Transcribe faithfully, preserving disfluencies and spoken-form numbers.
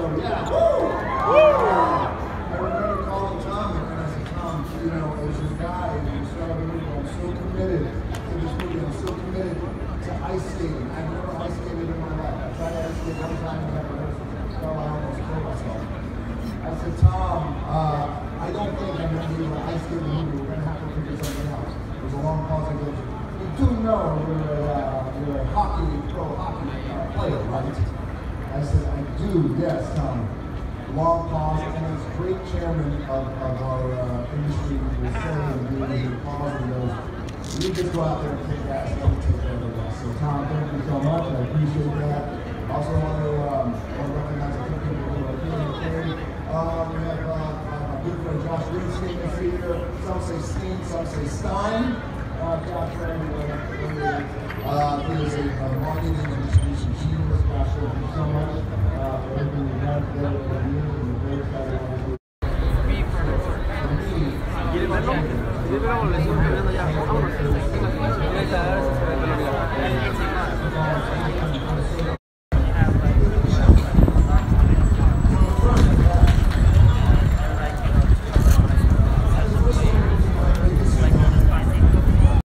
So yeah, woo! Uh, I remember calling Tom and I said, Tom, you know, as a guy, you started the movie, I'm so committed to this movie, I'm so committed to ice skating. I've never ice skated in my life. I tried to ice skate one time and I fell, I almost killed myself. I said, Tom, uh, I don't think I'm going to be able to ice skate the movie. We're going to have to figure something out. There's a long pause. I go, you do know you're a, uh, you're a hockey, pro hockey uh, player, right? I said, I do, yes, Tom. Long pause, and this great chairman of, of our uh, industry was saying, doing the pause and goes, you just go out there and kick ass, don't take care of us. So Tom, thank you so much, I appreciate that. Also want to, um, want to recognize a few people who are here today. Uh, we have uh, uh, my good friend Josh Greenstein is here. Some say Steen, some say Stein. Uh, Josh, uh, he is a uh, marketing and distribution genius. Josh, thank you so much uh, for everything you've done together with the music and the very excited to do. Thank you.